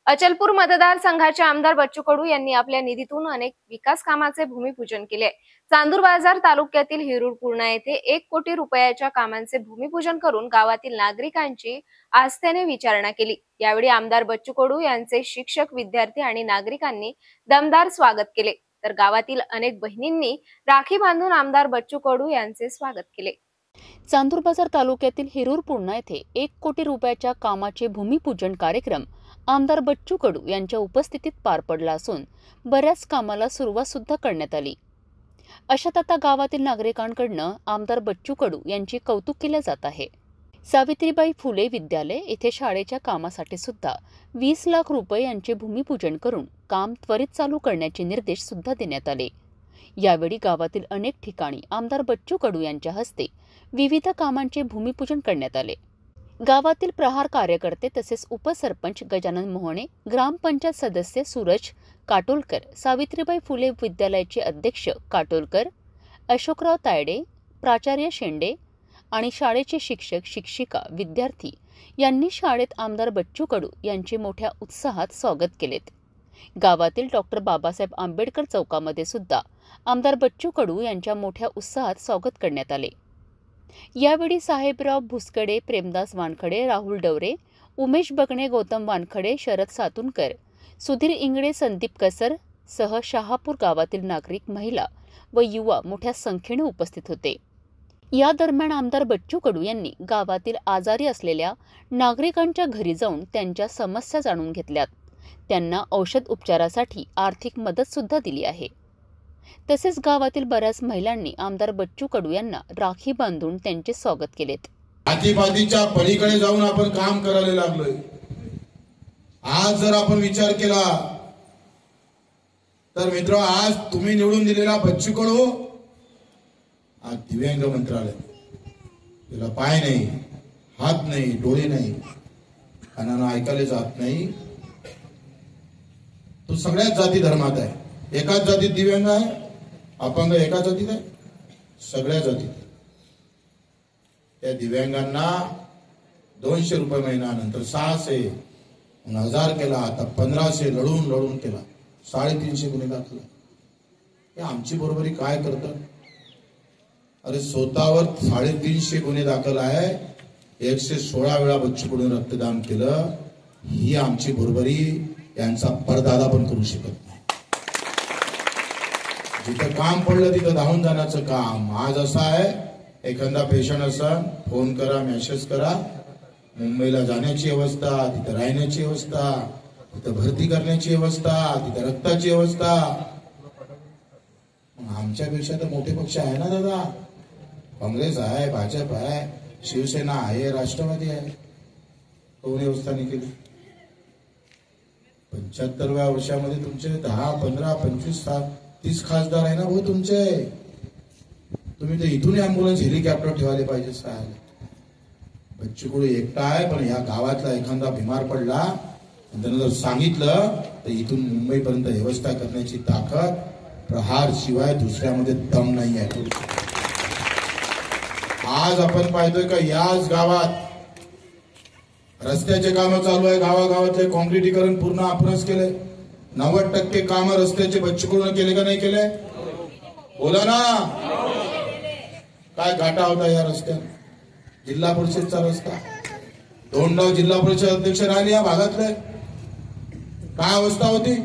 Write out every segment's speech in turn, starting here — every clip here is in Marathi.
अचलपूर मतदारसंघाचे आमदार बच्चू कडू यांनी आपल्या निधीतून अनेक विकास कामांचे भूमिपूजन केले। चांदूर बाजार तालुक्यातील हिरूर पूर्णा येथे 1 कोटी रुपयाच्या कामांचे भूमिपूजन करून गावातील नागरिकांची आस्थेने विचारणा केली। यावेळी आमदार बच्चू कडू यांचे शिक्षक, विद्यार्थी आणि नागरिकांनी दमदार स्वागत केले, तर गावातील अनेक बहिणींनी राखी बांधून आमदार बच्चू कडू यांचे स्वागत केले। चांदूर बाजार तालुक्यातील हिरूर पूर्णा येथे 1 कोटी रुपयाच्या कामाचे भूमिपूजन कार्यक्रम आमदार बच्चू कडू यांच्या उपस्थितीत पार पडला असून बऱ्याच कामाला सुरुवात सुद्धा करण्यात आली। अशात आता गावातील नागरिकांकडून आमदार बच्चू कडू यांचे कौतुक केले जात आहे। सावित्रीबाई फुले विद्यालय येथे शाळेच्या कामासाठी सुद्धा 20 लाख रुपये यांचे भूमिपूजन करून काम त्वरित चालू करण्याचे निर्देश सुद्धा देण्यात आले। यावेळी गावातील अनेक ठिकाणी आमदार बच्चू कडू यांच्या हस्ते विविध कामांचे भूमिपूजन करण्यात आले। गावातील प्रहार कार्यकर्ते तसेच उपसरपंच गजानन मोहणे, ग्रामपंचायत सदस्य सूरज काटोलकर, सावित्रीबाई फुले विद्यालयाचे अध्यक्ष काटोलकर, अशोकराव तायडे, प्राचार्य शेंडे आणि शाळेचे शिक्षक, शिक्षिका, विद्यार्थी यांनी शाळेत आमदार बच्चू कडू यांचे मोठ्या उत्साहात स्वागत केलेत। गावातील डॉक्टर बाबासाहेब आंबेडकर चौकामध्ये सुद्धा आमदार बच्चू कडू यांच्या मोठ्या उत्साहात स्वागत करण्यात आले। यावेळी साहेबराव भुसकडे, प्रेमदास वानखडे, राहुल डवरे, उमेश बगणे, गौतम वानखडे, शरद सातुनकर, सुधीर इंगळे, संदीप कसर सह शहापूर गावातील नागरिक, महिला व युवा मोठ्या संख्येने उपस्थित होते। या दरम्यान आमदार बच्चू कडू यांनी गावातील आजारी असलेल्या नागरिकांच्या घरी जाऊन त्यांच्या समस्या जाणून घेतल्यात। त्यांना औषध उपचारासाठी आर्थिक मदत सुद्धा दिली आहे। तसेच गावातील बऱ्याच महिलांनी आमदार बच्चू कडू यांना राखी बांधून त्यांचे स्वागत केलेत। जातीपातीच्या पलीकडे जाऊन आपण काम करायला लागलोय। आज जर आपण विचार केला तर मित्र, आज तुम्ही निवडून दिलेला बच्चू कडू आज दिव्यांग मंत्रालय, त्याला पाय नाही, हात नाही, डोळे नाही, कानाला ऐकायला जात नाही, तो सगळ्याच जाती धर्मात आहे। एकाच जातीत दिव्यांग आहे, अपंग एकाच जातीत आहे, सगळ्या जातीत। त्या दिव्यांगांना 200 रुपये महिना, नंतर 600, 1000 केला, आता 1500 लढून केला, 350 गुन्हे दाखल। हे आमची बरोबरी काय करतात? अरे स्वतःवर 350 गुन्हे दाखल आहे, 116 वेळा बच्चू कडून रक्तदान केलं। ही आमची बरोबरी यांचा परदादा पण करू शकत नाही। जिथं काम पडलं तिथं धावून जाण्याचं काम। आज असं आहे, एखादा पेशंट असन, फोन करा, मेसेज करा, मुंबईला जाण्याची व्यवस्था, तिथं राहण्याची व्यवस्था, तिथं भरती करण्याची व्यवस्था, तिथं रक्ताची व्यवस्था। आमच्यापेक्षा तर मोठे पक्ष आहे ना दादा, काँग्रेस आहे, भाजप आहे, शिवसेना आहे, राष्ट्रवादी आहे, कोण व्यवस्था नाही केली। 75व्या वर्षामध्ये तुमचे 10, 15, 25, 30 खासदार आहे ना भाऊ तुमचे। तुम्ही तर इथून अँब्युलन्स, हेलिकॉप्टर ठेवायला पाहिजे साहेब। बच्चू कडू एकटा आहे, पण या गावातला एखादा बिमार पडला, त्यांना जर सांगितलं तर इथून मुंबईपर्यंत व्यवस्था करण्याची ताकद प्रहार शिवाय दुसऱ्यामध्ये दम नाही आहे। आज आपण पाहतोय का याच गावात रस्त्याचे काम चालू आहे। गावागावातले काँक्रिटीकरण पूर्ण आपणच केले। 90% काम रस्त्याचे बच्चू कडून केले का नाही केले? बोला ना। काय घाटा होता या रस्त्यात? जिल्हा परिषदचा रस्ता, दोंडाव जिल्हा परिषद अध्यक्ष राहिले या भागातले, काय अवस्था होती?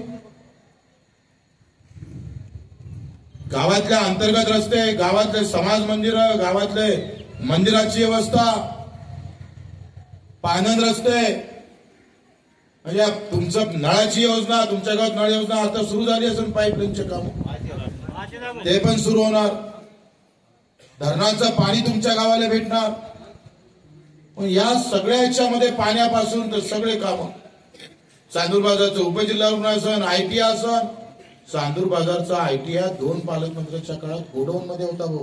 गावातल्या अंतर्गत रस्ते, गावातले समाज मंदिर, गावातले मंदिराची व्यवस्था, पानंद रस्ते, म्हणजे तुमचं नळाची योजना, तुमच्या गावात नळ योजना आता सुरू झाली असेल, पाईपलाईनचे काम ते पण सुरू होणार, धरणाचं पाणी तुमच्या गावाला भेटणार। पण या सगळ्या याच्यामध्ये पाण्यापासून तर सगळे काम, चांदूर बाजारचं उपजिल्हा रुग्णालय, आयटीआय असन, चांदूर बाजारचा आयटीआय 2 पालकमंत्र्यांच्या काळात गोडाऊन मध्ये होता भाऊ।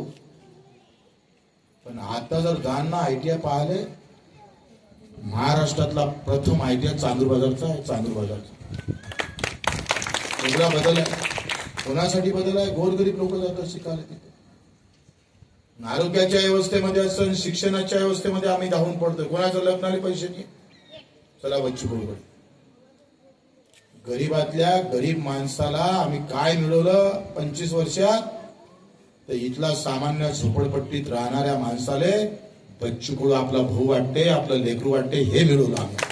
पण आता जर गावांना आयटीआय पाहिले, महाराष्ट्रातला प्रथम आयटीआय चांदूर बाजारचा आहे। चांदूर बाजारचा वेगळा बदल आहे। कोणासाठी बदल आहे? गोरगरीब लोक जातात शिकायला तिथे। आरोग्याच्या व्यवस्थेमध्ये असन, शिक्षणाच्या व्यवस्थेमध्ये आम्ही धावून पडतोय। कोणाचं लग्नाला पैसे नाही, चला बच्चू कडू। गरीबातल्या गरीब माणसाला आम्ही काय मिळवलं 25 वर्षात, तर इथला सामान्य झोपडपट्टीत राहणाऱ्या माणसाले बच्चू कडू आपला भाऊ वाटते, आपलं लेकरू वाटते, हे मिळवलं आम्ही.